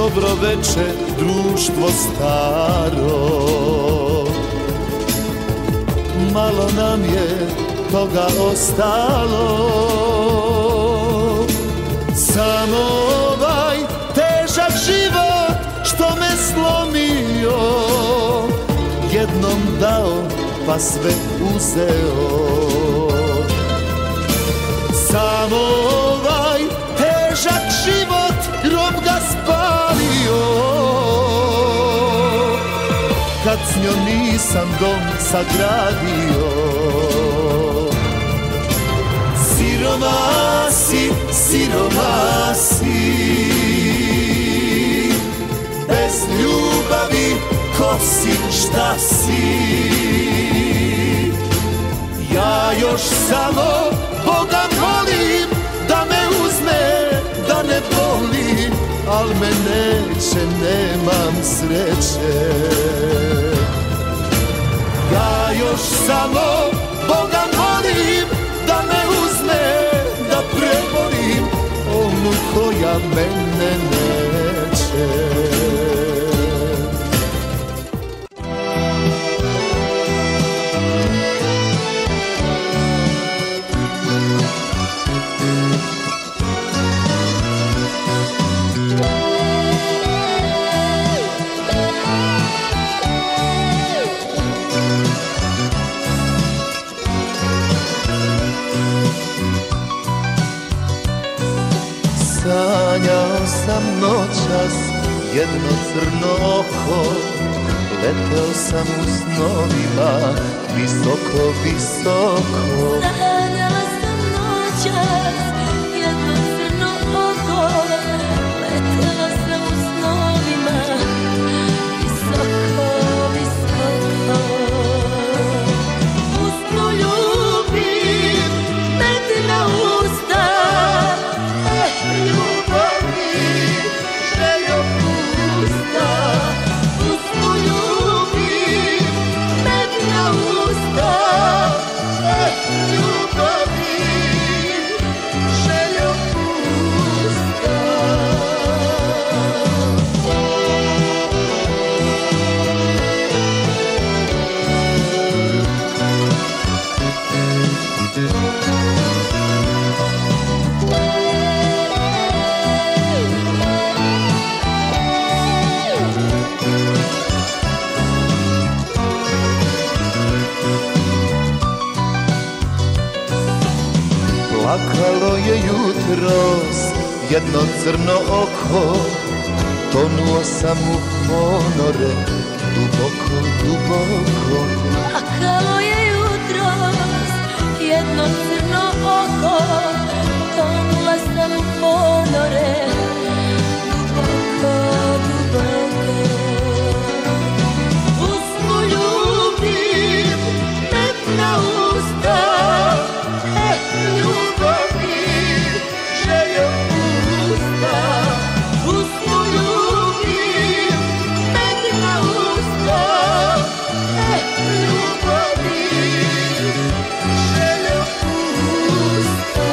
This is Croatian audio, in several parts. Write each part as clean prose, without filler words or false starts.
dobro veče, društvo staro. Malo nam je toga ostalo, samo ovaj težak život što me slomio, jednom dao pa sve uzeo. Samo ovaj težak život grob ga spalio, kad s njom nisam dom sagradio. Siromasi, siromasi, bez ljubavi ko si, šta si? Ja još samo Boga molim da me uzme, da ne boli, al me neće, nemam sreće. Ja još samo Boga molim da me uzme, da prebolim onu koja mene neće. Sanjao sam noćas jedno crno oko, leteo sam u snovima visoko, visoko. Sanjao sam noćas jedno crno oko, leteo sam u snovima visoko, visoko. Usnu ljubim, medna usta, ljubavi, željo pusta. Usnu ljubim, medna usta, ljubavi, željo pusta. Plakalo je jutros jedno crno oko, tonuo sam u ponore, duboko, duboko. Plakalo je jutros jedno crno oko, tonula sam u ponore, duboko, duboko. Usnu ljubim, medna usta, ljubavi, željo pusta. Usnu ljubim, medna usta, ljubavi, željo pusta.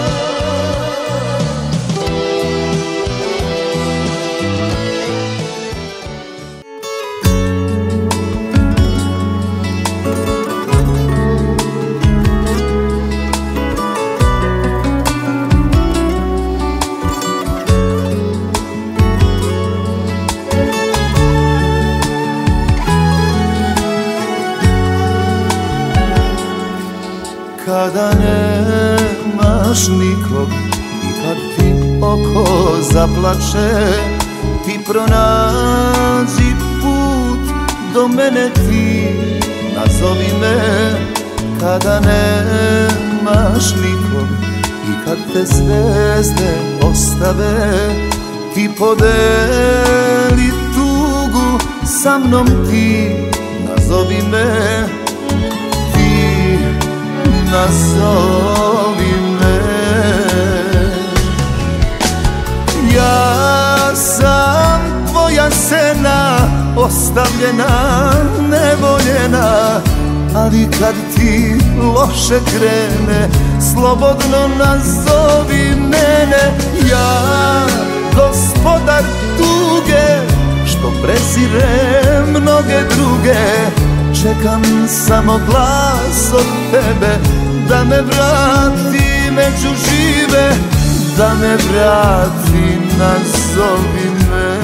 Kada nemaš nikog i kad ti oko zaplače, ti pronađi put do mene, ti nazovi me. Kada nemaš nikog i kad te zvezde ostave, ti podeli tugu sa mnom, ti nazovi me. Nazovi me. Ja sam tvoja sena, ostavljena, nevoljena, ali kad ti loše krene, slobodno nazovi mene. Ja do gospodar tuge, što prezire mnoge druge. Čekam samo glas od tebe, da me vrati među žive, da me vrati, nazovi me.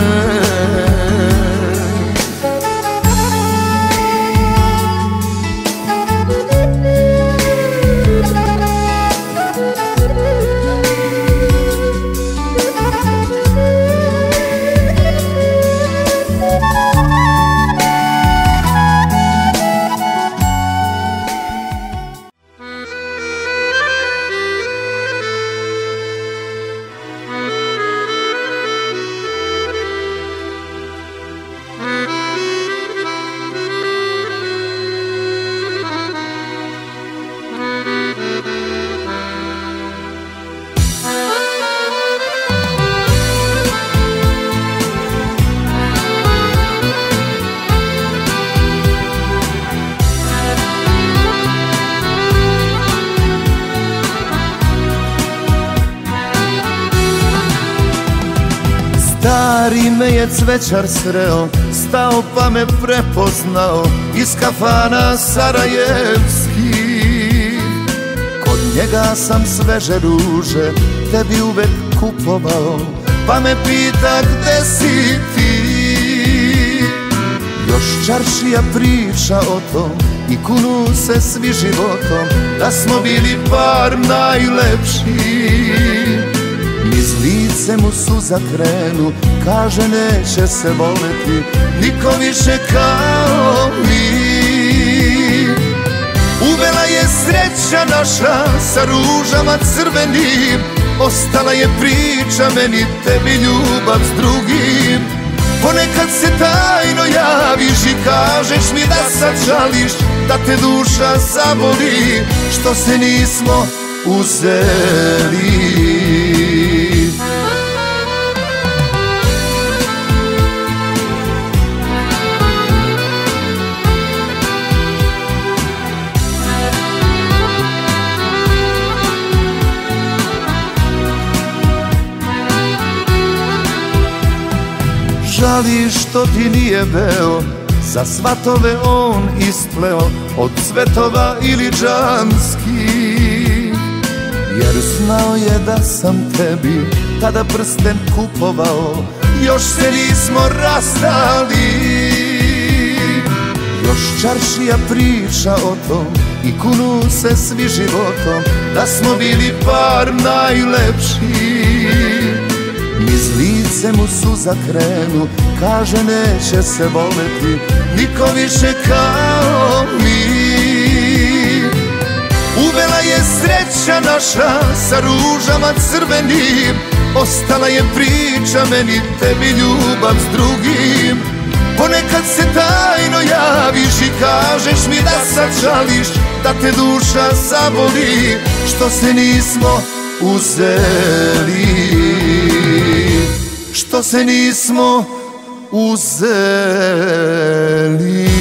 Stari me je cvećar sreo, stao pa me prepoznao iz kafana sarajevskih. Kod njega sam sveže ruže tebi uvek kupovao, pa me pita gde si ti. Još čaršija priča o tom i kunu se svi životom, da smo bili par najlepših. Niz lice mu suza krenu, kaže neće se voleti niko više kao mi. Uvela je sreća naša sa ružama crvenim, ostala je priča meni, tebi ljubav s drugim. Ponekad se tajno javiš i kažeš mi da sad žališ, da te duša zaboli što se nismo uzeli. Žališ što ti nije veo, za svatove on ispleo od cvetova ili džanskih. Jer znao je da sam tebi tada prsten kupovao, još se nismo rastali. Još čaršija priča o tom i kunu se svi životom, da smo bili par najlepših. Niz lice mu suza krenu, kaže neće se voleti niko više kao mi. Uvela je sreća naša sa ružama crvenim, ostala je priča meni, tebi ljubav s drugim. Ponekad se tajno javiš i kažeš mi da sad žališ, da te duša zaboli što se nismo uzeli. Što se nismo uzeli.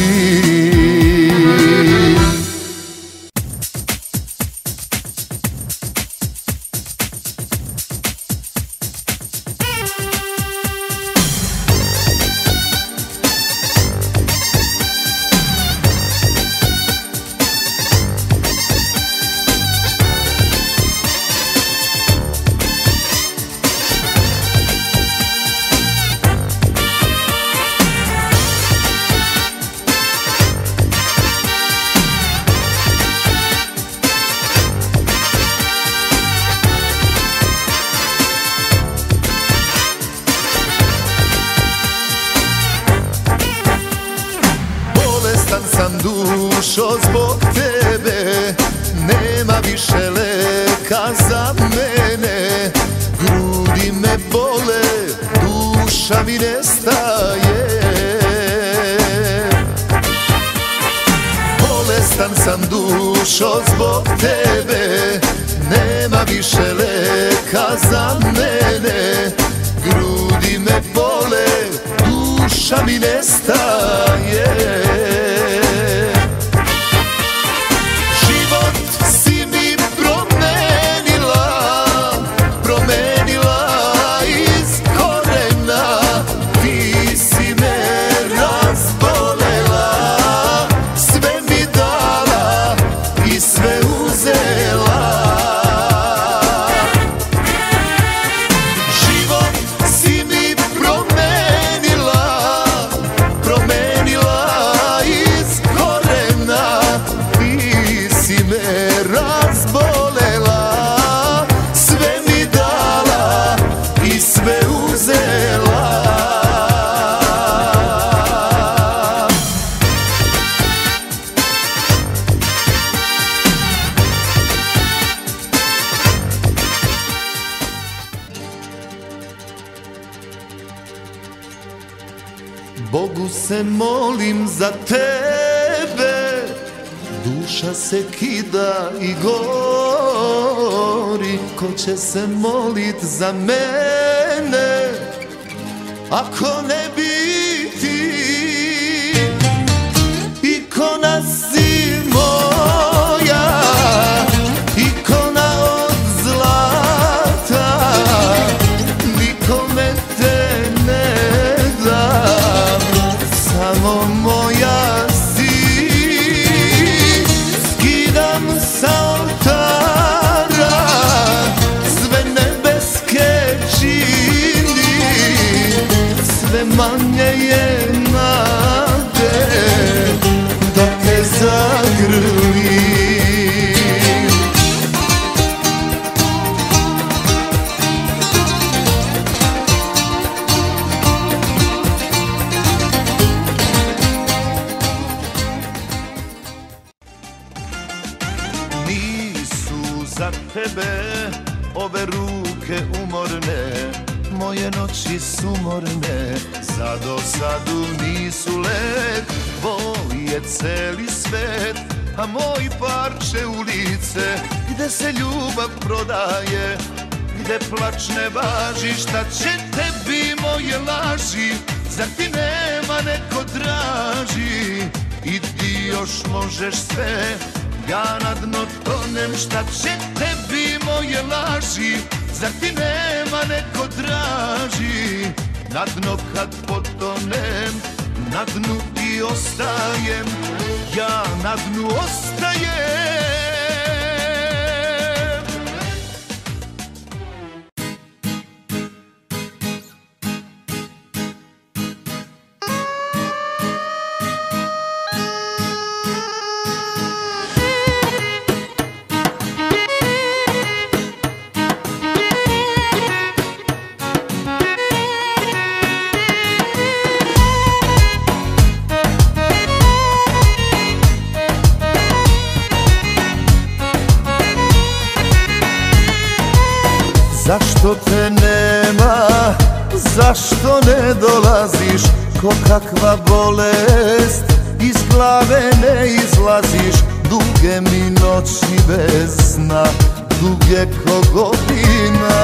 Dušo zbog tebe, nema više leka za mene. Grudi me bole, duša mi nestaje. Bolestan sam dušo zbog tebe, nema više leka za mene. Grudi me bole, duša mi nestaje. Promenila iz korijena. se molim za tebe, duša se kida i gori. Ko će se molit za mene ako ne bi ti? Ikona si moja, ikona od zlata, nikome te ne dam, samo moja si. Skidam sa oltara sve nebeske čini, sve manje je nade da te zagrlim. Nisu za tebe ove ruke umorne, moje noći sumorne, za dosadu nisu let. Tvoj je celi svet, a moj parče ulice, gde se ljubav prodaje, gde plač ne važi. Šta će tebi moje laži, zar ti nema neko draži? I ti još možeš sve, ja na dno tonem. Šta će tebi moje laži, zar ti nema neko draži? Na dno kad potonem, na dnu i ostajem, ja na dnu ostajem. Zašto te nema, zašto ne dolaziš, ko kakva bolest, iz glave ne izlaziš. Duge mi noći bez sna, duge ko godina,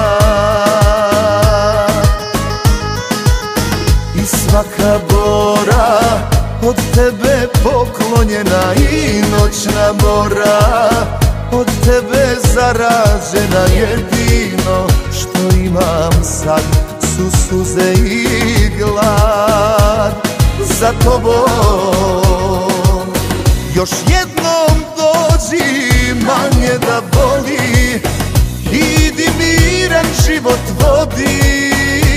i svaka bora od tebe poklonjena, i noćna mora od tebe zaražena. Jedino što imam sad su suze i glad za tobom. Još jednom dođi, manje da boli, idi miran život vodi.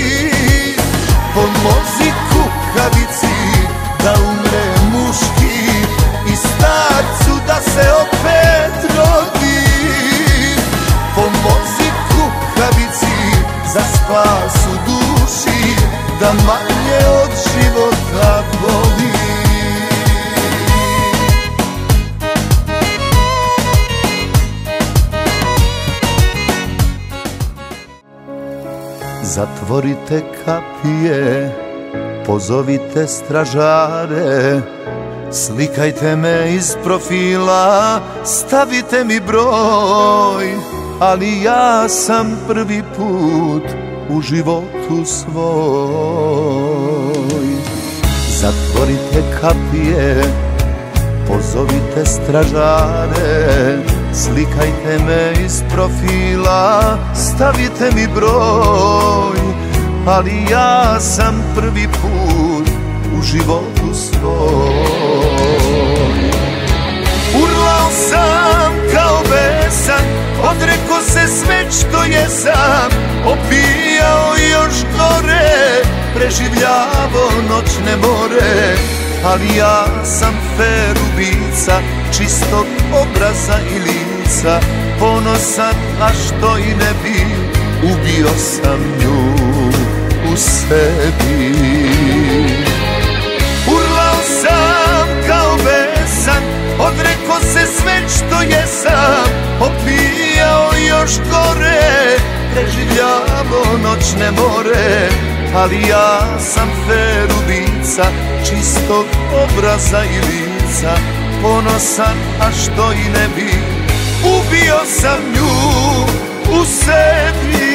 Pomozi kukavici da umre muški, i starcu da se opet rodi. Pomozi kukavici za spas u duši, da manje od života boli. Zatvorite kapije, pozovite stražare, slikajte me iz profila, stavite mi broj, ali ja sam prvi put u životu svoj. Zatvorite kapije, pozovite stražare, slikajte me iz profila, stavite mi broj, ali ja sam prvi put u životu svoj. Urlao sam kao besan, odreko se sve što jesam, opijao još gore, preživljavao noćne more, ali ja sam fer ubica, čistog obraza i lica, ponosan, a što i ne bi, ubio sam nju u sebi. Urlao sam kao besan, odreko se sve što jesam, opijao još gore, preživljavao noćne more, ali ja sam fer ubica, lica, čistog obraza i lica, ponosan, a što i ne bi, ubio sam nju u sebi.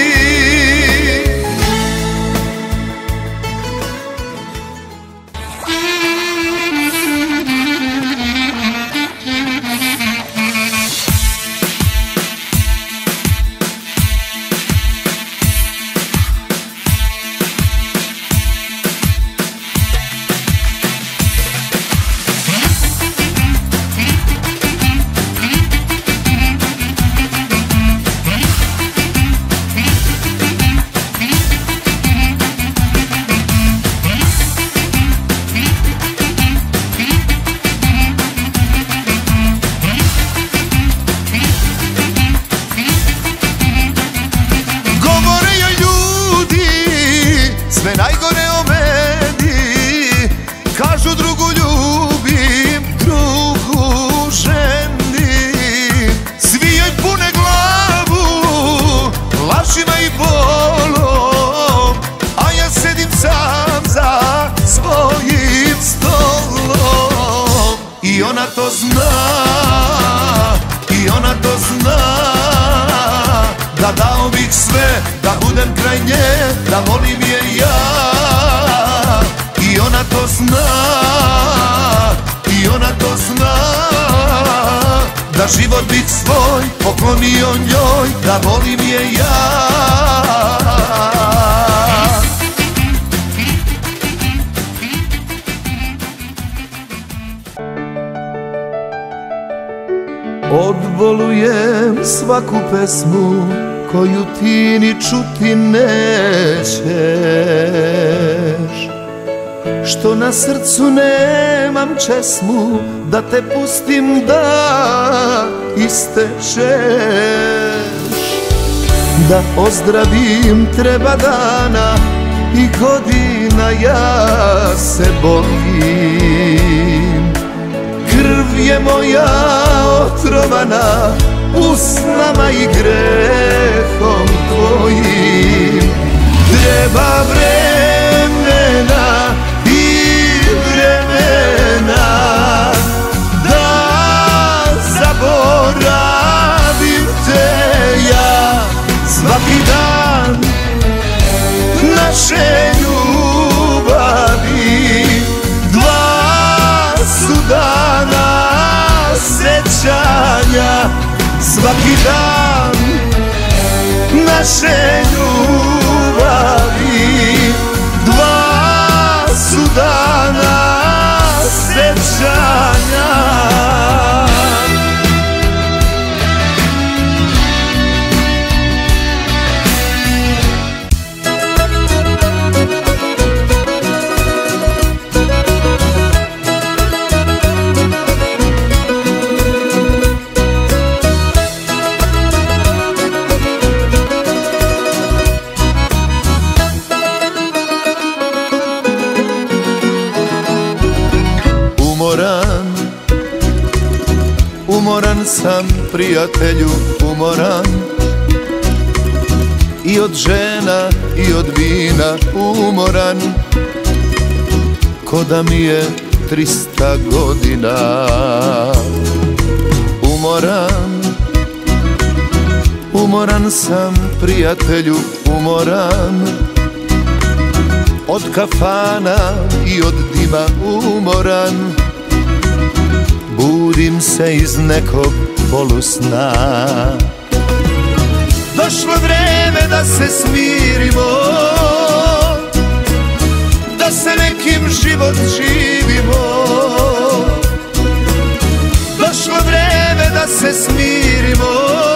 Sve najgore o meni, kažu drugu ljubim, drugu ženim. Svi joj pune glavu lažima i bolom, a ja sedim sam za svojim stolom. I ona to zna, i ona to zna, da dao bih sve, da budem kraj nje, da volim je ja. I ona to zna, i ona to zna, da život bih svoj poklonio njoj, da volim je ja. Odvolujem svaku pesmu koju ti ni čuti nećeš, što na srcu nemam česmu da te pustim da istečeš. Da ozdravim treba dana i godina, ja se bojim. Krv je moja otrovana usnama i grehom tvojim. Treba vremena i vremena da zaboravim te ja. Svaki dan naše ljubavi, dva su dana sećanja. Svaki dan naše ljubavi, dva su dana sećanja. Umoran sam, prijatelju, umoran, i od žena i od vina umoran, ko da mi je 300 godina. Umoran, umoran sam, prijatelju, umoran, od kafana i od dima umoran. Budim se iz nekog polusna. Došlo vreme da se smirimo, da se nekim život živimo. Došlo vreme da se smirimo,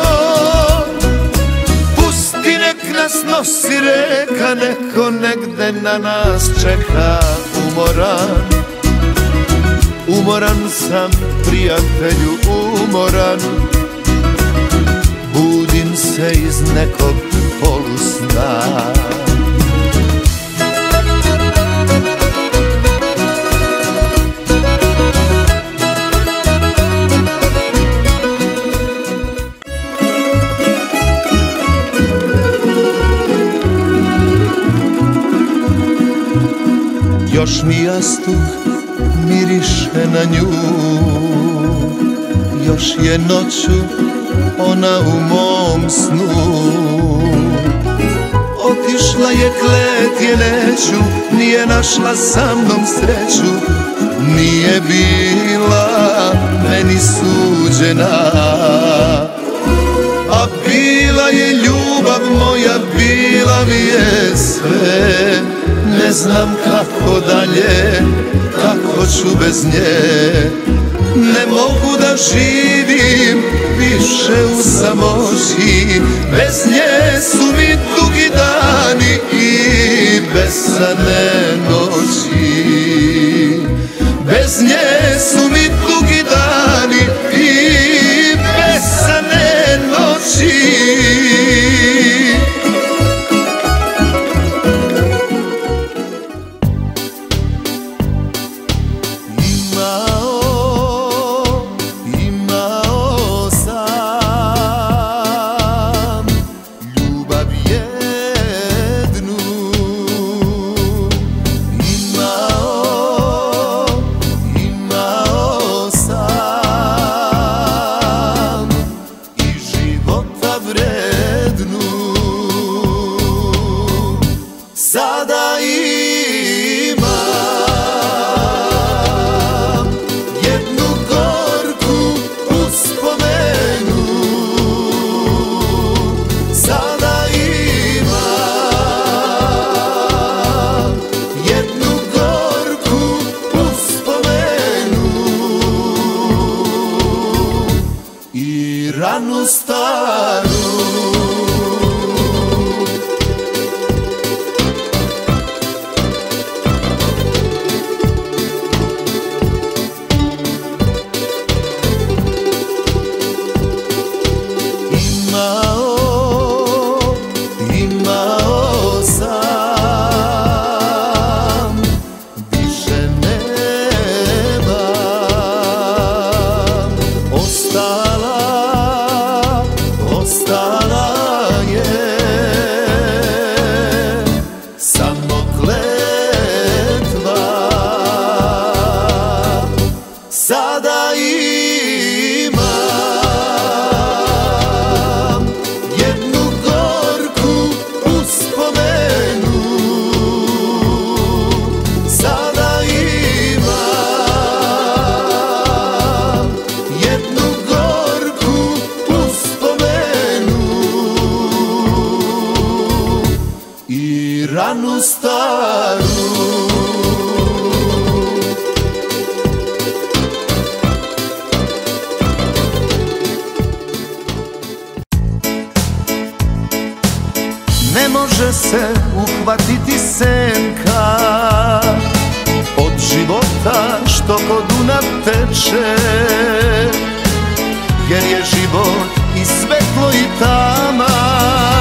pusti nek nas nosi reka, neko negde na nas čeka. Umoran, umoran sam, prijatelju, umoran, budim se iz nekog polusna. Još još mi jastuk miriše na nju, još je noću ona u mom snu. Otišla je klet je neću, nije našla sa mnom sreću, nije bila meni suđena. A bila je ljubav moja, bila mi je sve, ne znam kako dalje, kako ću bez nje. Ne mogu da živim više u samoći, bez nje su mi dugi dani i besane noći. Bez nje su mi dugi dani i besane noći. Sada imam jednu gorku uspomenu, sada imam jednu gorku uspomenu i ranu staru. Imao sam, više nemam. Ostala je samo kletva. Sada imam jednu gorku uspomenu, sada imam jednu gorku uspomenu i ranu staru. Ne može se uhvatiti senka od života što ko Dunav teče, jer je život i svetlo i tama,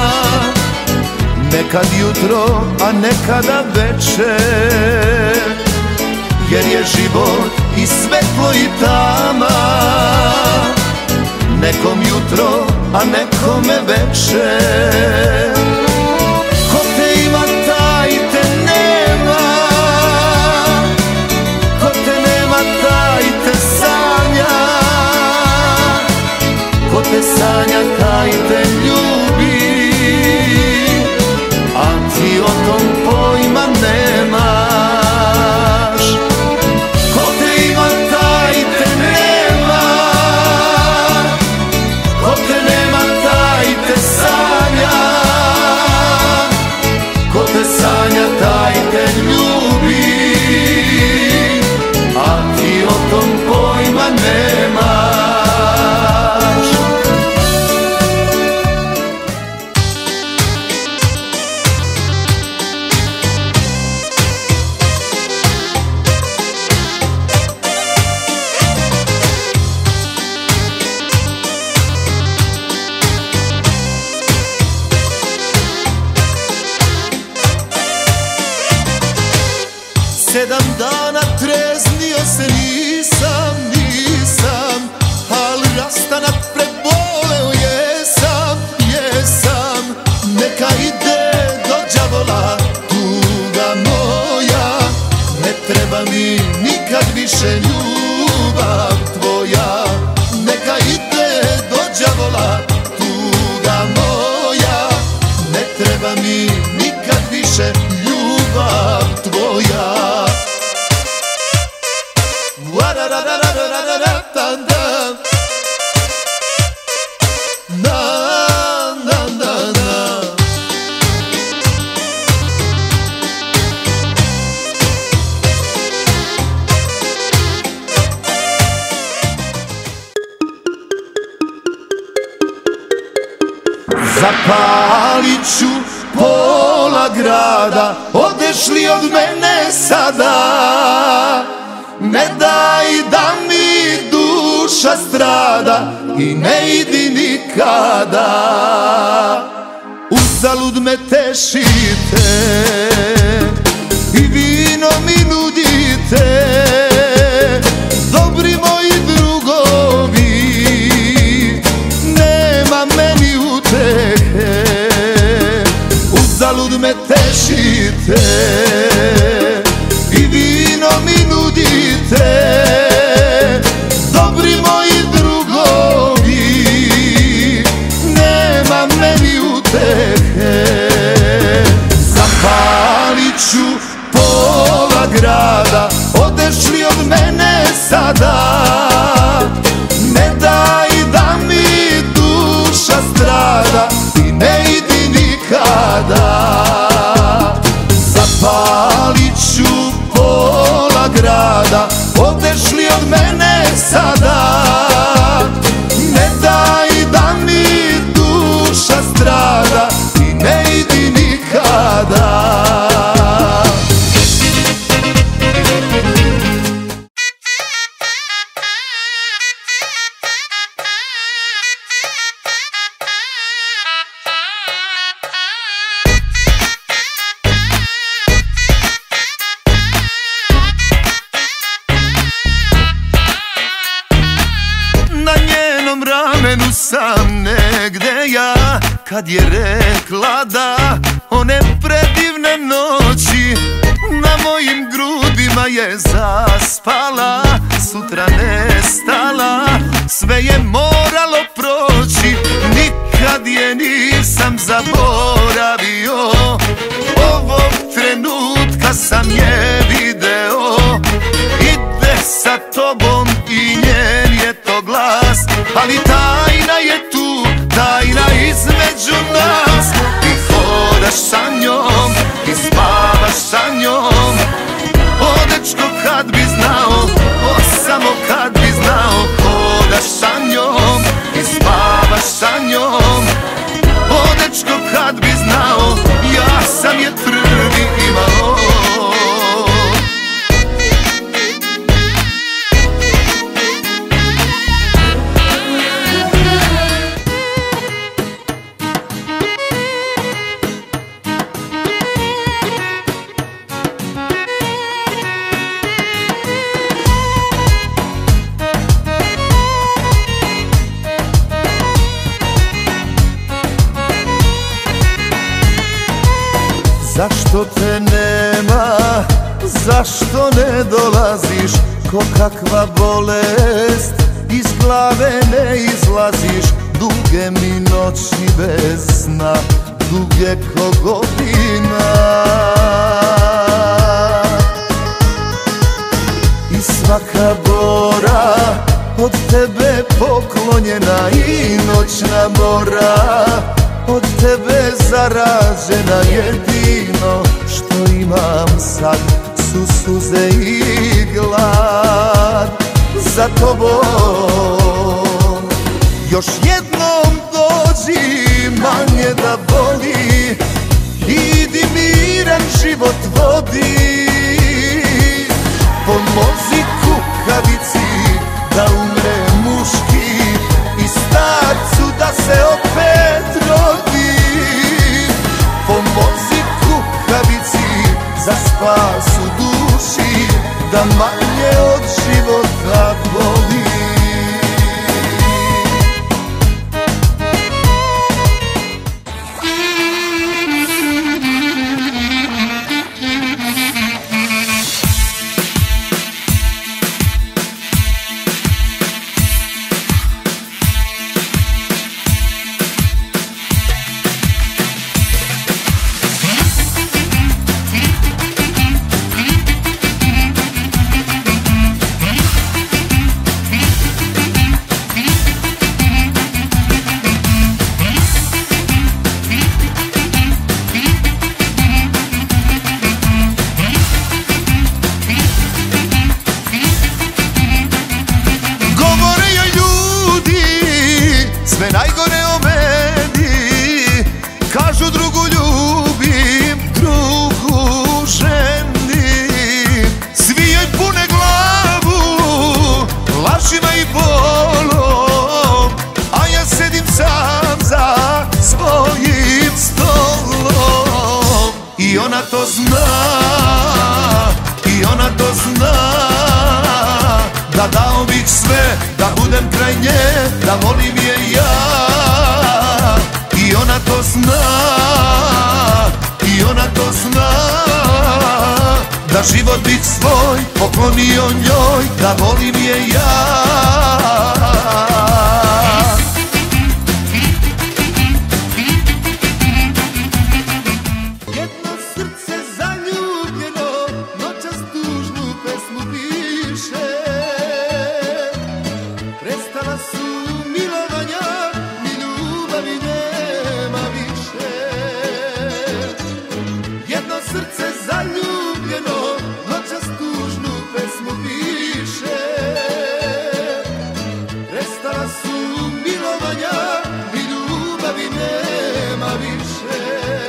nekad jutro, a nekada večer. Jer je život i svetlo i tama, nekom jutro, a nekome večer. Ko te ima, taj te nema, ko te nema, taj te sanja, ko te sanja, taj te ljubi, a ti o tom pojma nemaš. Ko te ima, taj te nema, ko te nema, taj te sanja, Zapalit ću pola grada, odeš li od mene sada? Ne daj da mi duša strada i ne idi nikada. Uzalud me tešite i vino mi nudite, dobri moji drugovi, nema meni utehe. Uzalud me tešite i vino mi nudite, dobri moji drugovi, nema meni utehe. Zapalit ću pola grada, odeš li od mene sada? Ne daj da mi duša strada i ne idi nikada. Zapalit ću pola grada, odeš li od mene sada? Ne daj da mi duša strada i ne idi nikada. Ramenu sam negde ja, kad je rekla da one predivne noći na mojim grudima je zaspala. Sutra nestala, sve je moralo proći, nikad je nisam zaboravio. Ovog trenutka sam je video, ide sa tobom i njen je to glas, ali tajna je tu, tajna između nas. Ti hodaš sa njom i spavaš sa njom, o dečko kad bi znao, o samo kad bi znao. Hodaš sa njom i spavaš sa njom, o dečko kad bi znao, ja sam je prvi imao. Zašto te nema, zašto ne dolaziš, ko kakva bolest, iz glave ne izlaziš. Duge mi noći bez sna, duge ko godina, i svaka bora od tebe poklonjena, i noćna mora od tebe zaražena. Jedino što imam sad su suze i glad za tobom. Još jednom dođi, manje da boli, idi miran život vodi. Pomozi kukavici da umre muški i starcu da se opet rodi. Pomozi kukavici za spas u duši, da manje od života boli. bih sve da budem kraj nje, da volim je ja. I ona to zna, i ona to zna, da život bih svoj poklonio njoj, da volim je ja. Jedno srce zaljubljeno noćas tužnu pesmu piše. Prestala su milovanja, ni ljubavi nema više. Jedno srce zaljubljeno noćas tužnu pesmu piše. Prestala su milovanja, ni ljubavi nema više.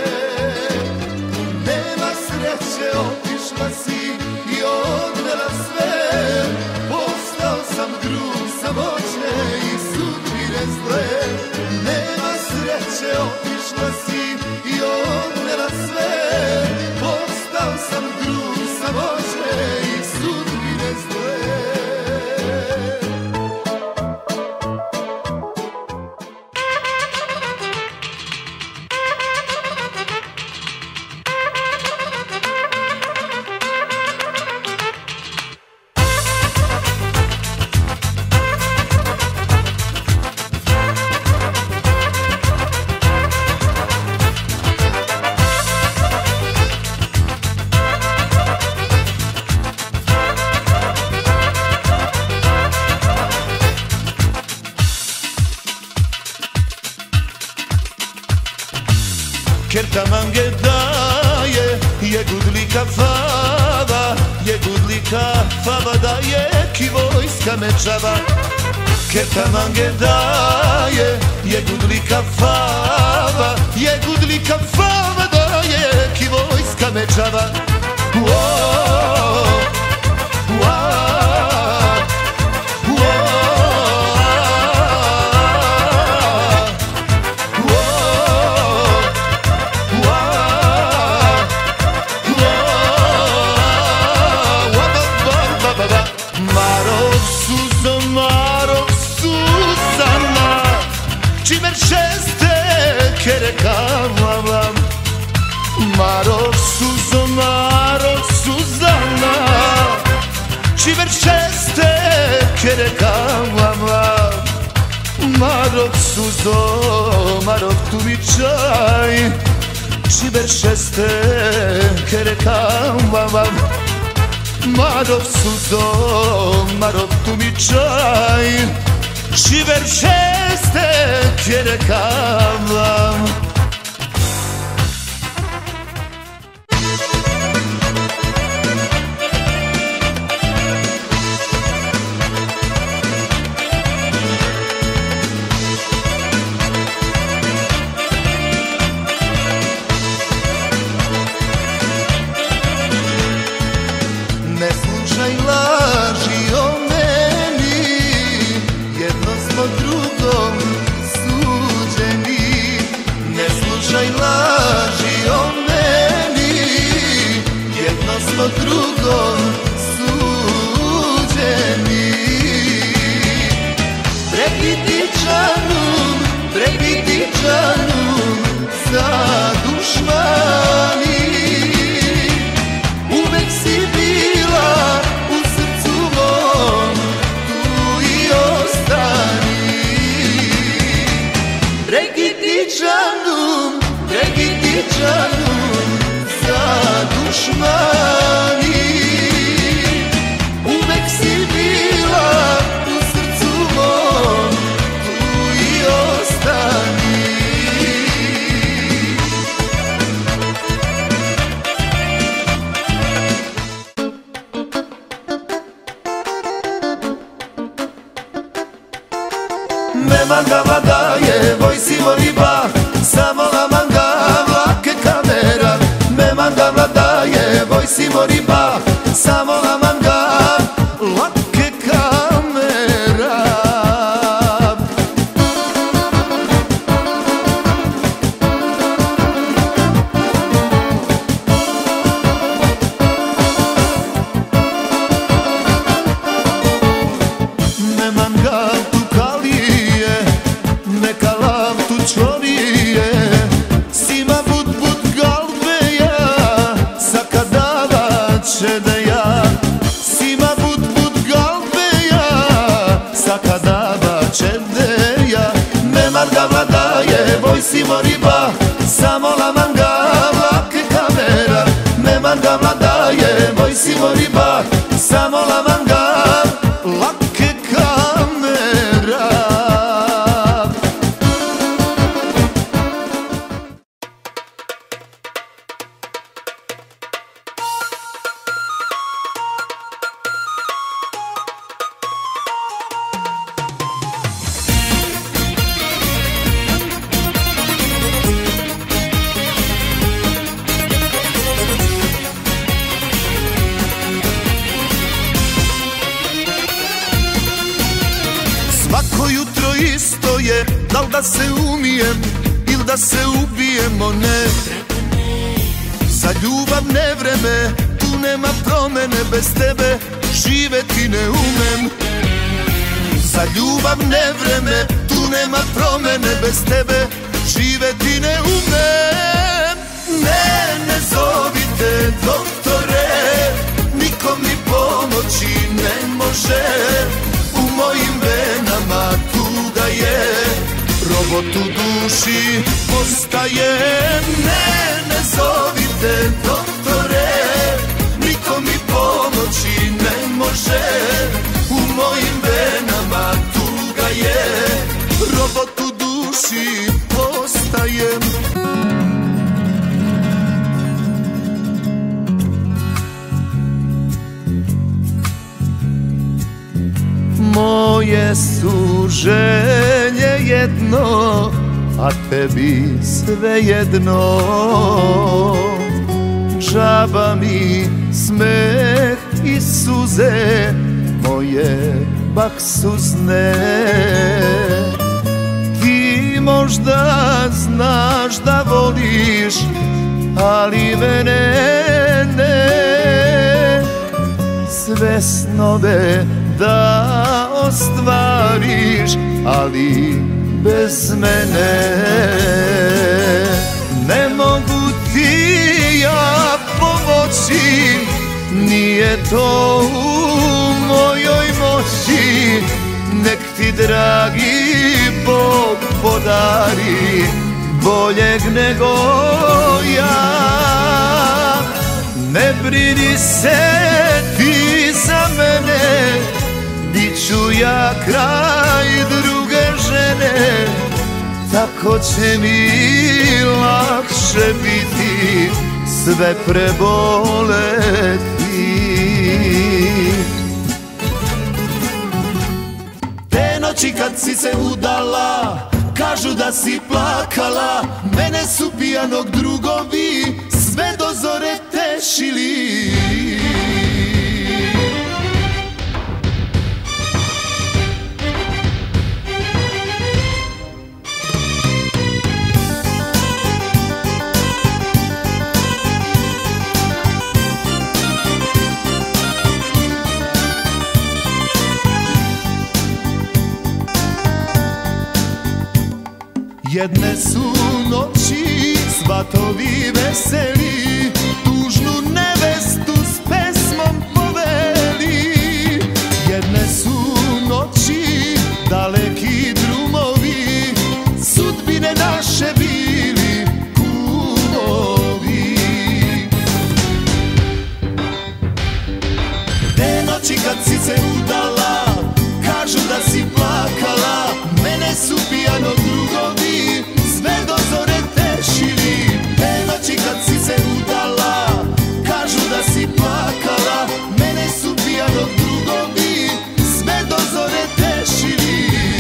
Nema sreće, otišla si i odnela sve. Postao sam drug samoće i sudbine zle. Nema sreće, otišla si i odnela sve. Postao sam drug samoće i sudbine zle. Kerta mange daje, je gudlika fava, je gudlika fava daje, ki vojska mečava. Kerta mange daje, je gudlika fava, je gudlika fava daje, ki vojska mečava. Maro Suzana, cimer šeste kerekava. Maro Suzo, Maro tu mi čaj, cimer šeste kerekava. Maro Suzo, Maro tu mi čaj, cimer šeste kerekava. Ne slušaj laži o meni, jedno smo drugom suđeni. Ne slušaj laži o meni, jedno smo drugom suđeni. Prebiti džanu za dušmani, uvek si bila u srcu mom, tu i ostani. Prebiti džanu za dušmani, uvek si bila u srcu mom, tu i ostani. Me mangava daje, vojsi moriba, samo la mangava ke kamera. Me mangava daje, vojsi moriba, samo la mangava ke kamera. Saka dava čedeja Memar ga vladaje, boj si moriba Samo la manga, vlake kamera Memar ga vladaje, boj si moriba Samo la manga, lake kamera. Svako jutro isto je, da li da se umijem ili da se ubijemo, ne. Za ljubav ne vreme, tu nema promene, bez tebe živeti ne umem. Za ljubav ne vreme, tu nema promene, bez tebe živeti ne umem. Ne, ne zovite doktore, niko mi pomoći ne može. U mojim venama tuga je, robot u duši postaje. Ne, ne zovite doktore, niko mi pomoći ne može. U mojim venama tuga je, robot u duši postaje. Moje su želje jedno, a tebi sve jedno. Džaba mi smeh i suze, moje baksuzne. Ti možda znaš da voliš, ali mene ne. Sve snove da ostvariš, ali bez mene. Ne mogu ti ja pomoći, nije to u mojoj moći. Nek ti dragi Bog podari boljeg nego ja. Ne brini se ti za mene, bit ću ja kraj druge žene. Tako će mi lakše biti sve preboleti. Te noći kad si se udala, kažu da si plakala. Mene su pijanog drugovi sve do zore tešili. Jedne su noći svatovi veseli, tužnu nevestu s pesmom poveli. Jedne su noći daleki drumovi, sudbine naše bili kumovi. Te noći kad si se udala, kažu da si plakala. Mene su pijanog drugovi sve do zore tešili. Te noći kad si se udala, kažu da si plakala. Mene su pijanog drugovi sve do zore tešili.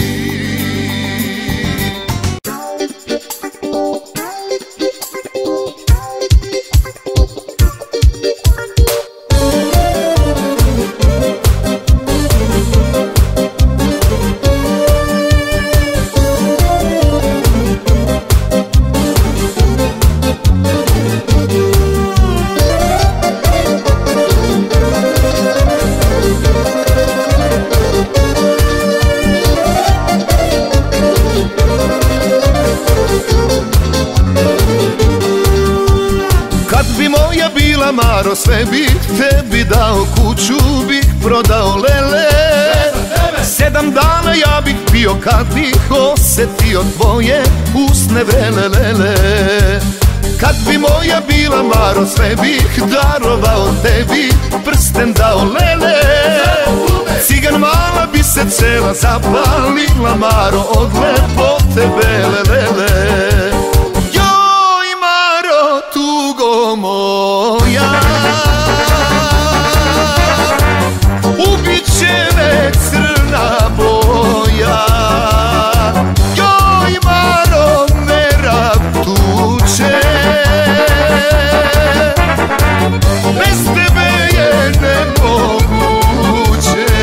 Maro, sve bih tebi dao, kuću bih prodao, lele. 7 dana dana ja bih bio kad bih osetio tvoje usne vrele lele. Kad bi moja bila Maro, sve bih darovao tebi, prsten dao lele. Cigan mala bi se cela zapalila Maro od lepote bele lele. Joj Maro, tugo moja, ubit će me crna boja. Joj Maro, merak tuče, bez tebe je nemoguće.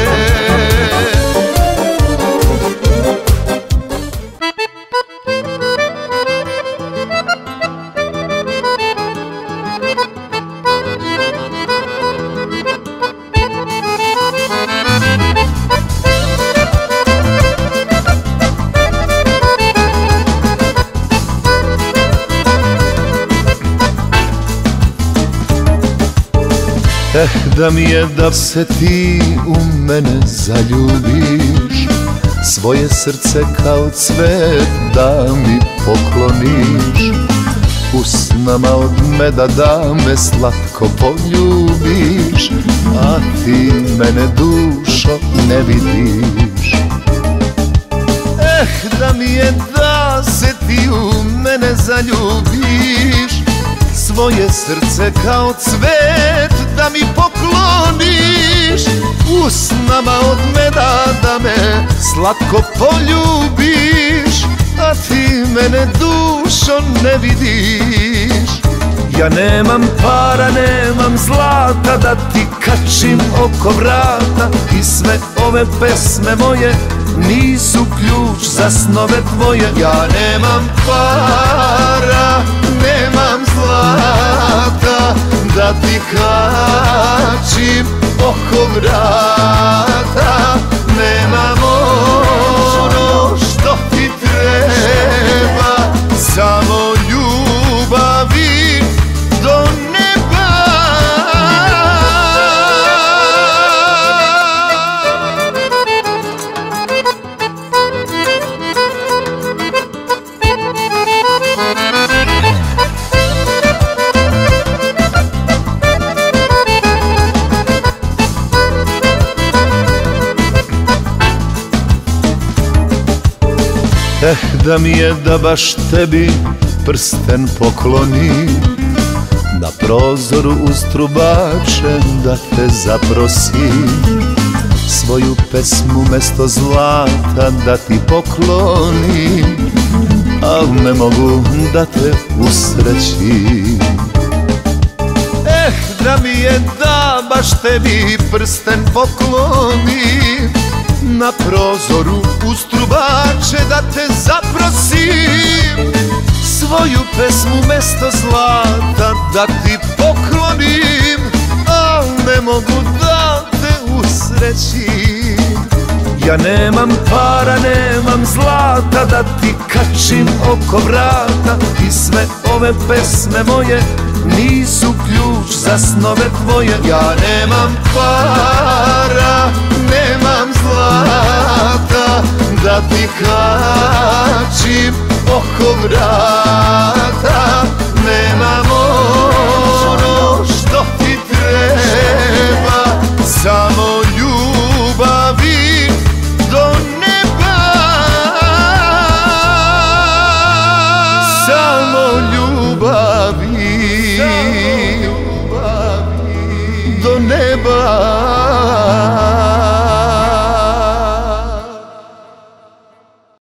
Da mi je da se ti u mene zaljubiš, svoje srce kao cvet da mi pokloniš, usnama od meda da me slatko poljubiš, a ti mene dušo ne vidiš. Da mi je da se ti u mene zaljubiš, svoje srce kao cvet da mi pokloniš, usnama od meda da me slatko poljubiš, a ti mene dušo ne vidiš. Ja nemam para, nemam zlata da ti kačim oko vrata, i sve ove pesme moje nisu ključ za snove tvoje. Ja nemam para, nemam zlata da ti kačim oko vrata, nemam ono što ti treba, samo ljubavi do neba. Da mi je da baš tebi prsten poklonim, na prozoru uz trubače da te zaprosim, svoju pesmu mesto zlata da ti poklonim, al ne mogu da te usrećim. Da mi je da baš tebi prsten poklonim, na prozoru uz trubače da te zaprosim, svoju pesmu mesto zlata da ti poklonim, al ne mogu da te usrećim. Ja nemam para, nemam zlata da ti kačim oko vrata, i sve ove pesme moje nisu ključ za snove tvoje. Ja nemam para, nemam zlata da ti kačim oko vrata,